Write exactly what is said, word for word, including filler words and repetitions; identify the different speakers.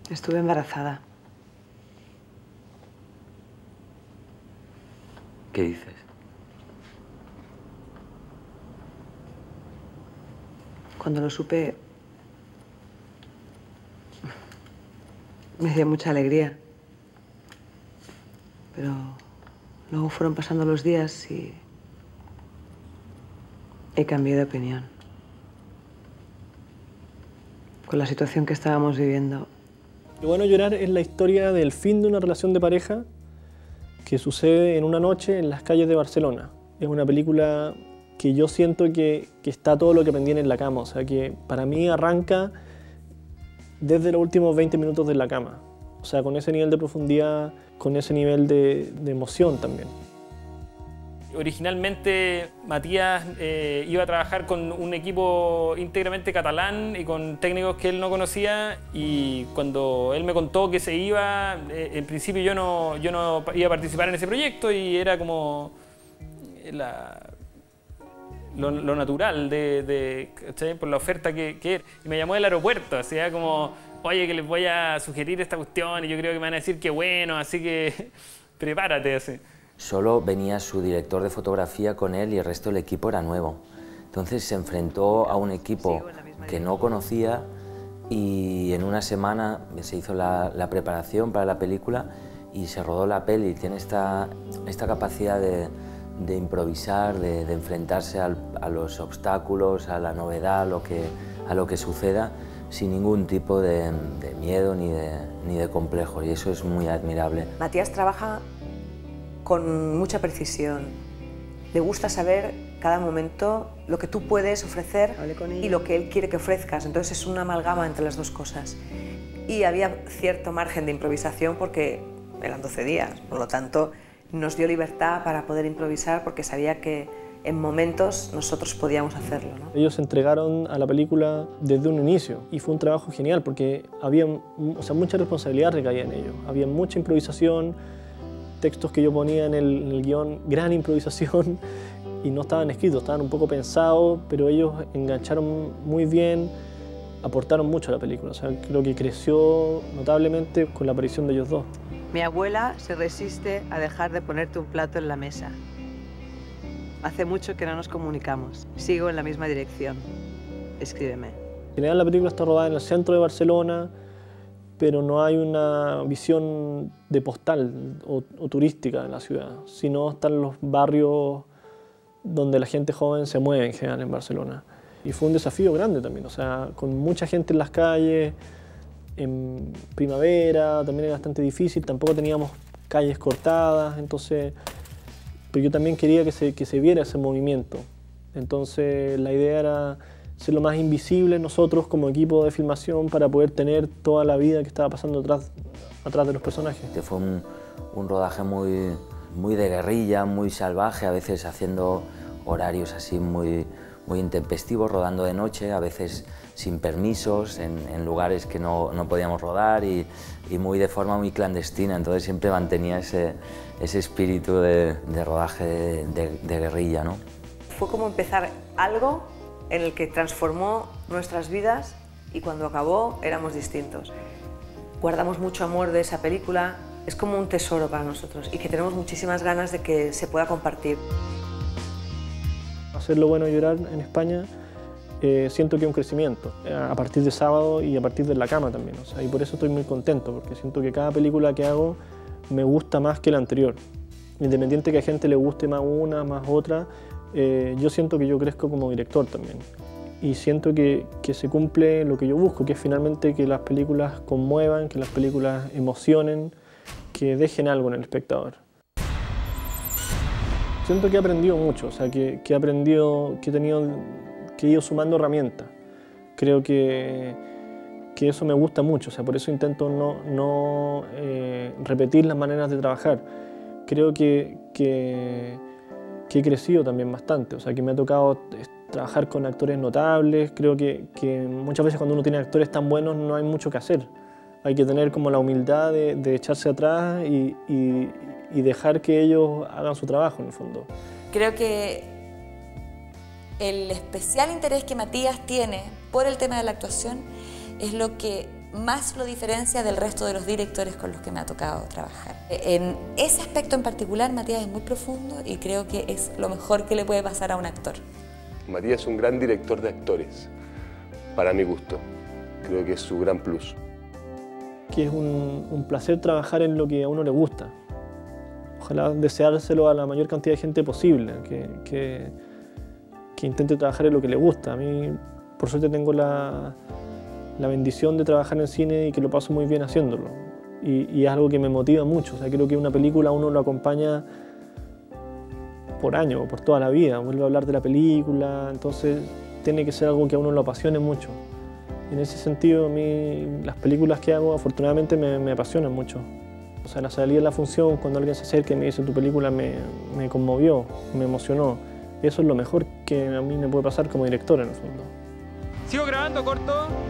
Speaker 1: Estuve embarazada.
Speaker 2: ¿Qué dices?
Speaker 1: Cuando lo supe, me dio mucha alegría. Pero luego fueron pasando los días y he cambiado de opinión. Con la situación que estábamos viviendo.
Speaker 3: Qué bueno llorar es la historia del fin de una relación de pareja que sucede en una noche en las calles de Barcelona. Es una película que yo siento que, que está todo lo que aprendí en la cama. O sea, que para mí arranca desde los últimos veinte minutos de la cama. O sea, con ese nivel de profundidad, con ese nivel de, de emoción también.
Speaker 4: Originalmente Matías eh, iba a trabajar con un equipo íntegramente catalán y con técnicos que él no conocía, y cuando él me contó que se iba, eh, en principio yo no, yo no iba a participar en ese proyecto y era como la, lo, lo natural de, de, ¿cachai? Por la oferta que, que era. Y me llamó del aeropuerto, así era como, oye, que les voy a sugerir esta cuestión y yo creo que me van a decir que bueno, así que prepárate, así.
Speaker 2: Solo venía su director de fotografía con él y el resto del equipo era nuevo. Entonces se enfrentó a un equipo que no conocía y en una semana se hizo la, la preparación para la película y se rodó la peli. Tiene esta, esta capacidad de, de improvisar, de, de enfrentarse al, a los obstáculos, a la novedad, a lo que, a lo que suceda, sin ningún tipo de, de miedo ni de, ni de complejo, y eso es muy admirable.
Speaker 1: Matías trabaja con mucha precisión. Le gusta saber cada momento lo que tú puedes ofrecer y lo que él quiere que ofrezcas. Entonces es una amalgama entre las dos cosas. Y había cierto margen de improvisación porque eran doce días, por lo tanto nos dio libertad para poder improvisar porque sabía que en momentos nosotros podíamos hacerlo, ¿no?
Speaker 3: Ellos se entregaron a la película desde un inicio y fue un trabajo genial porque había, o sea, mucha responsabilidad recaía en ellos. Había mucha improvisación, textos que yo ponía en el, en el guión, gran improvisación, y no estaban escritos, estaban un poco pensados, pero ellos engancharon muy bien, aportaron mucho a la película. O sea, creo que creció notablemente con la aparición de ellos dos.
Speaker 1: Mi abuela se resiste a dejar de ponerte un plato en la mesa. Hace mucho que no nos comunicamos. Sigo en la misma dirección. Escríbeme.
Speaker 3: En general la película está rodada en el centro de Barcelona, pero no hay una visión de postal o, o turística en la ciudad, sino están los barrios donde la gente joven se mueve en general en Barcelona. Y fue un desafío grande también, o sea, con mucha gente en las calles, en primavera también era bastante difícil, tampoco teníamos calles cortadas, entonces, pero yo también quería que se, que se viera ese movimiento. Entonces la idea era ser lo más invisible nosotros como equipo de filmación para poder tener toda la vida que estaba pasando atrás, atrás de los personajes.
Speaker 2: Este fue un, un rodaje muy, muy de guerrilla, muy salvaje, a veces haciendo horarios así muy, muy intempestivos, rodando de noche, a veces sin permisos, en, en lugares que no, no podíamos rodar y, y muy de forma muy clandestina, entonces siempre mantenía ese, ese espíritu de, de rodaje de, de, de guerrilla, ¿no?
Speaker 1: Fue como empezar algo en el que transformó nuestras vidas y cuando acabó éramos distintos. Guardamos mucho amor de esa película, es como un tesoro para nosotros y que tenemos muchísimas ganas de que se pueda compartir.
Speaker 3: Hacerlo bueno llorar en España eh, siento que es un crecimiento a partir de sábado y a partir de la cama también, o sea, y por eso estoy muy contento porque siento que cada película que hago me gusta más que la anterior. Independiente que a gente le guste más una, más otra, Eh, yo siento que yo crezco como director también y siento que, que se cumple lo que yo busco, que es finalmente que las películas conmuevan, que las películas emocionen, que dejen algo en el espectador. Siento que he aprendido mucho, o sea, que, que he aprendido, que he tenido, que he ido sumando herramientas. Creo que, que eso me gusta mucho, o sea, por eso intento no, no eh, repetir las maneras de trabajar. Creo que, que que he crecido también bastante, o sea, que me ha tocado trabajar con actores notables. Creo que, que muchas veces cuando uno tiene actores tan buenos no hay mucho que hacer. Hay que tener como la humildad de, de echarse atrás y, y, y dejar que ellos hagan su trabajo, en el fondo.
Speaker 5: Creo que el especial interés que Matías tiene por el tema de la actuación es lo que más lo diferencia del resto de los directores con los que me ha tocado trabajar. En ese aspecto en particular, Matías es muy profundo y creo que es lo mejor que le puede pasar a un actor.
Speaker 6: Matías es un gran director de actores, para mi gusto. Creo que es su gran plus.
Speaker 3: Que es un, un placer trabajar en lo que a uno le gusta. Ojalá deseárselo a la mayor cantidad de gente posible, que, que, que intente trabajar en lo que le gusta. A mí, por suerte, tengo la, la bendición de trabajar en cine y que lo paso muy bien haciéndolo. Y, y es algo que me motiva mucho. O sea, creo que una película uno lo acompaña por años, por toda la vida. Vuelve a hablar de la película, entonces tiene que ser algo que a uno lo apasione mucho. Y en ese sentido, a mí, las películas que hago, afortunadamente, me, me apasionan mucho. O sea, la salida de la función, cuando alguien se acerca y me dice tu película me, me conmovió, me emocionó. Eso es lo mejor que a mí me puede pasar como director, en el fondo.
Speaker 4: ¿Sigo grabando, corto?